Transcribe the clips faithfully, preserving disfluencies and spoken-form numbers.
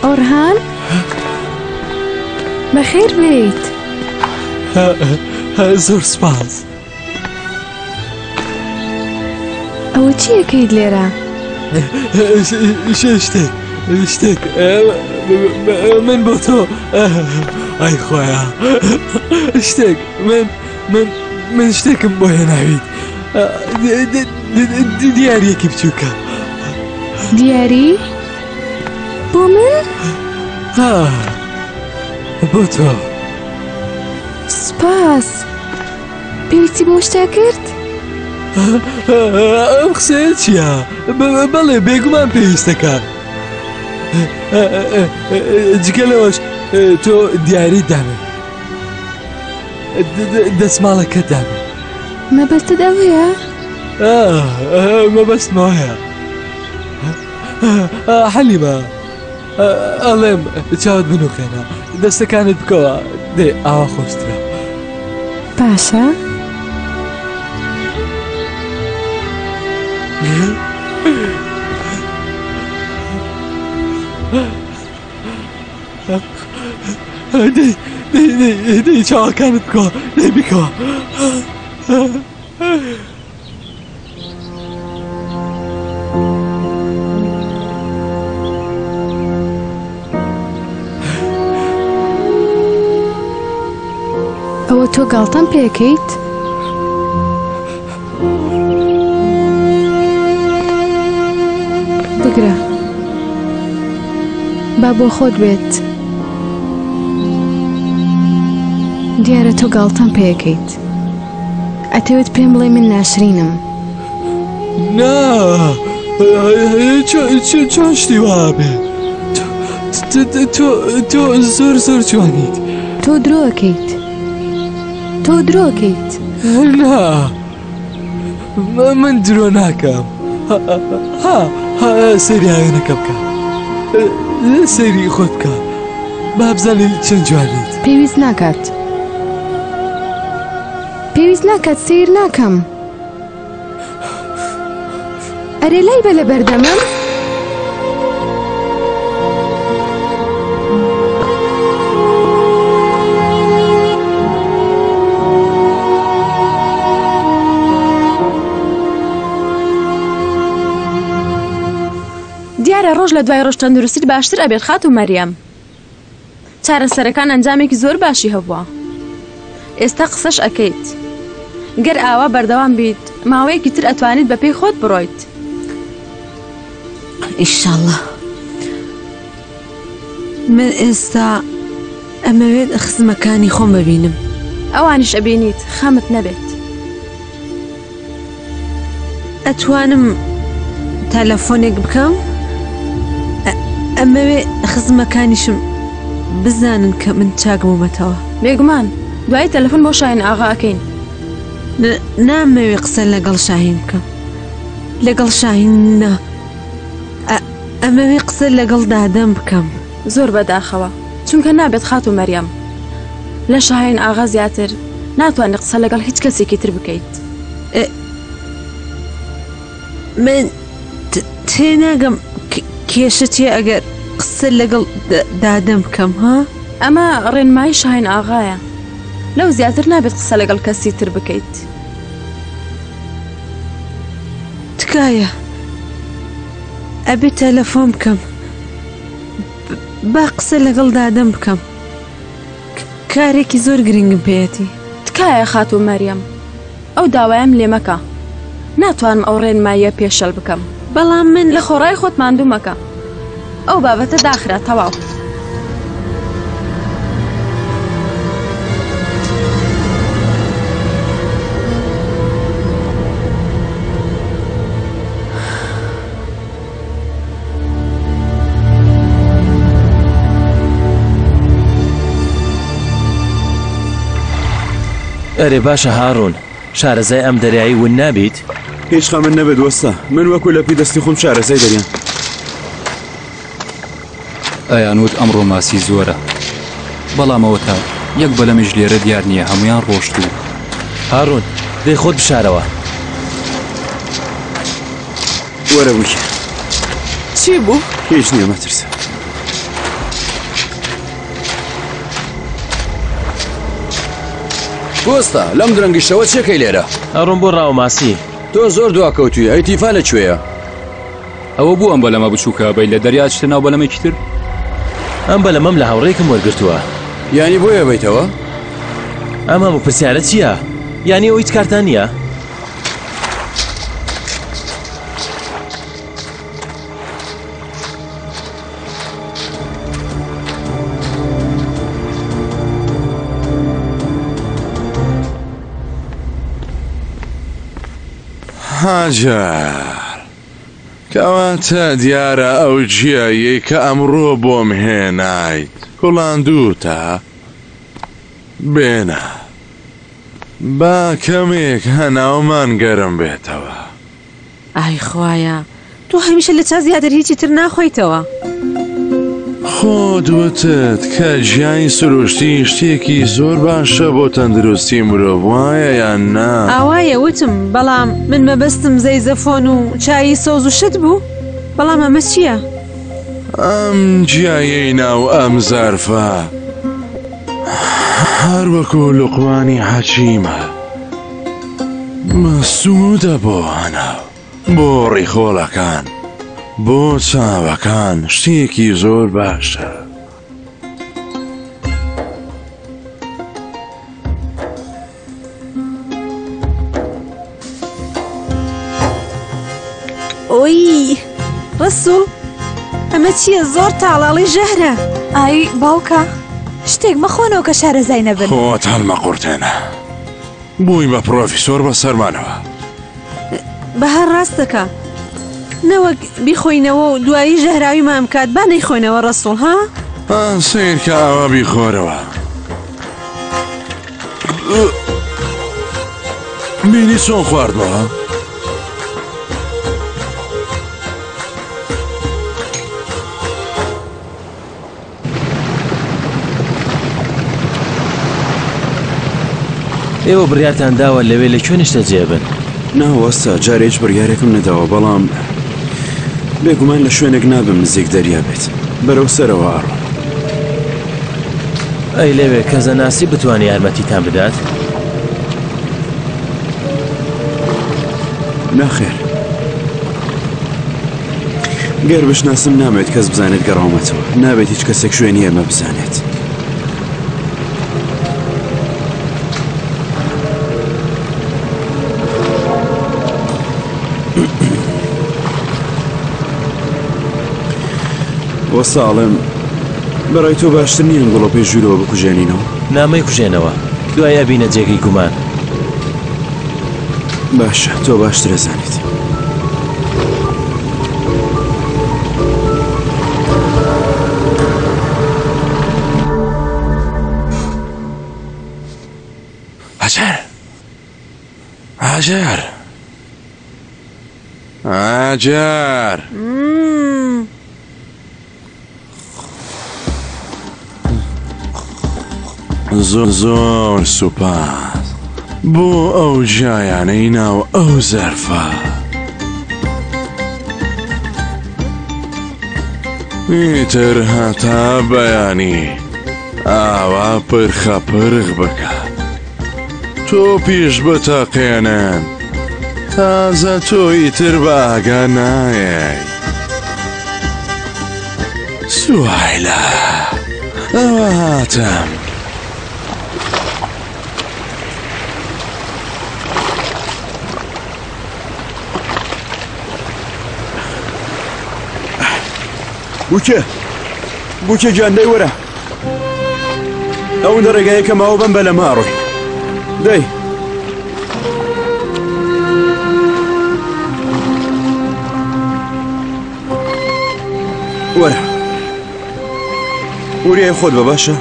ئۆرهان بەخێر بێیت. زۆر سپاس. ئەوە چی یەکەیت لێرە؟ شتێک شتێک من بۆ تۆ ئای خۆیە شتێک من من من شتێکم بۆ هێناویت دیاریەکی بچووکە. دیاری؟ بۆ من؟ ها بۆ تۆ. سپاس. پێویستی بۆ شتێ کرد؟ ئەم قسەیە چییە؟ بەڵێ بێگومان پێویستەکە. جگە لەوەش تۆ دیاری دامێ دەسماڵەکە دامێ. مەبەستت ئەوەیە؟ مەبەستمەوەیە. حەلیمە ئەڵێم چاوت بنووقێنە دەستەکانت بکەوە دێ ئاوا خۆشترە. باشە؟ دەی چاوەکانت بکەوە دەی بکەوە. ئەوە تۆ گاڵتەم پێکەیت؟ بگرە با بۆ خۆت بێت. دیارە تۆ گاڵتەم پێکەیت. ئەتەوێت پێم بڵێ من ناشرینم. نا چۆن شتی وابێ؟ تۆ زۆر زۆر جوانیت. تۆ درۆکەیت. تۆ درۆکەیت. نا من درۆ ناکەم. ها سەریاوێنەکە بکە سەیری خۆت بکە با بزانێت چەند جوانیت. پێویست ناکات. پێویست ناکات سیر ناکەم. ئەرێ لای بە لە بەردەمەم. دیارە ڕۆژ لە دوای ڕۆژ تەندروستیت باشتر ئەبێت خات و مەریەم. چارەسەرەکان ئەنجامێکی زۆر باشی هەبووە. ئێستا قسەش ئەکەیت. گەر ئاوا بەردەوام بیت ماوەیەکی تر ئەتوانیت بە پێی خۆت بڕۆیت. ئینشاڵڵا. من ئێستا ئەمەوێت خزمەکانی خۆم ببینم. ئەوانیش ئەبینیت خەمت نەبێت. ئەتوانم تەلەفۆنێک بکەم؟ ئەمەوێ خزمەکانیشم بزانن کە من چاکم ومەتەوە. بێگومان دوای تەلەفۆن بۆ شاهین ئاغا ئەکەین. نامەوێ قسە لەگەڵ شاهین بکەم. لەگەڵ شاهین نا. ئەمەوێ قسە لەگەڵ دادەم بکەم. زۆر بەداخەوە چونکە نابێت خات و مەریەم لە شاهین ئاغا زیاتر ناتوانێت قسە لەگەڵ هیچ کەسێکی تر بکەیت. من تێناگەم کێشە چێ ئەگەر قسە لەگەڵ دادەم بکەم. ها ئەمە ڕێنمایی شاهین ئاغایە. لەو زیاتر نابێت قسە لەگەڵ کەسی تر بکەیت. تکایە ئەبێ تەلەفۆن بکەم با قسە لەگەڵ دادەم بکەم. کارێکی زۆر گرنگم پێەتی. تکایە خات و مەریەم ئەو داوایم لێ مەکە. ناتوانم ئەو ڕێنماییە پێشەل بکەم. بەڵام من لە خۆڕای خۆت ماندوو مەکە. ئەو بابەتە داخرا تەواو. ئەرێ باشە هاڕۆن شارەزای ئەم دەریایی ون نابیت؟ هیچ خەمن نەبێت وەستا من وەکو لە پێی دەستی خۆم شارەزای دەریان. ئەیانوت ئەمڕۆ ماسی زۆرە بەڵامەوە تا یەک بەلەمیش لێرە دیار نییە هەمویان ڕۆشتوو. هاڕۆن دەی خۆت بشارەوە. وەرە بووکە چی بوو؟ هیچ نییە مەترسە. وەستا لەم درەنگیشتەوە چێکەی لێرە؟ ئەڕۆم بۆ ڕاوماسی. تۆ زۆر دواکەوتوی، ئەیتیفا لەکوێیە؟ ئەوە بوو ئەم بەلەمە بچووکە بەی لە دەریا چتە ناو بەلەمێکی تر؟ ئەم بەلەمەم لە هاوڕێکم وەرگرتووە. یانی بۆیە بێتەوە؟ ئەم هەموو پرسیارە چییە؟ یانی ئەوە هیچ کارتان نییە؟ هاجار کەواتە دیارە ئەو جیایی کە ئەمڕۆ بۆم هێنایت کوڵاندووتە بێنە با کەمێک هەناومان گەرم بێتەوە. ئای خوایە تۆ هەمیشە لە چا زیاتر هیچی تر ناخۆیتەوە. خۆت وتت کە ژیانی سروشتی شتێکی زۆر باشە بۆ تەندروستی مرۆڤ وایە یان نا؟ ئاوایە وتم، بەڵام من مەبەستم زەیزەفۆن و چایی سەوز و شت بوو. بەڵام ئەمە چییە؟ ئەم جیایەی ناو ئەم زەرفە هەر وەکو لوقمانی حەکیمە مەسوودە بۆ هەناو، بۆ ڕیخۆڵەکان، بۆ چاوەکان شتێکی زۆر باشە. ئۆی ڕسوو ئەمە چییە؟ زۆر تاڵاڵی ژەهرە. ئای باوکە شتێک مەخۆنەوە کە شارەزای نەبن. خۆت هەڵمە قورتێنە بووی بە پرۆفیسۆر بە سەرمانەوە. بەهار ڕاست دەکا نەوەک بیخۆینەوە و دوایی ژەهراوی مام کات با نەیخۆینەوە ڕسوڵ ها؟ ئان سیر کە ئاوا بیخۆرەوە. بینی چۆن خواردمەوە؟ ئێوە بڕیارتان داوە لەوێ لە کوێنشتە جێبن؟ ناوەستا جارێک بڕیارێکم نەداوە، بەڵام بێگومان لە شوێنێک نابم نزیک دەریا بێت. بەرەو سەرەوە ئاڕۆ. ئەی لەوێ کەزەناسی بتوانێت یارمەتیتان بدات؟ ناخێر، گەر بشناسم نامەوێت کەس بزانێت گەڕاومەتەوە، نابێت هیچ کەسێک شوێنی ئێمە بزانێت. وە ساڵم بەڕای تۆ باشتر نییە گوڵۆپی ژوورەوە بکوژێنینەوە؟ نامەی کوژێنەوە دوای ئەبینە جێگەی گومان. باشە تۆ باشتر ئەزانیت. هاجار هاجار هاجار زۆر زۆر سوپاس بۆ ئەو جایانەی ناو ئەو زەرفە. ئیتر هەتا بەیانی ئاوا پرخە پرخ بکە، تۆ پیش بتەقێنن تازە تۆ ئیتر باگە نایەی. سوهایلە ئەوە هاتم. بووکێ بووکێ گیاندەی وەرە، ئەوەندە ڕێگایە کە ماوە بەم بە لە ماڕۆی دەی وەرە وریای خۆت بە باشە.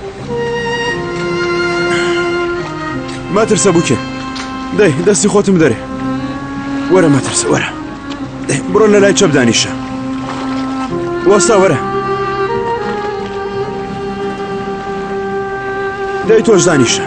ماترسە بووکێ دەی دەستی خۆتم دەرێ. وەرە ماترسە وەرە بڕۆ لە لای چەپ دانیشە. وەستا وەرە دەی تۆش دانیشە.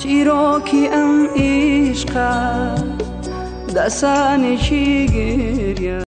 چیرۆکی ئەم ئیشقە دەسانێکی گریە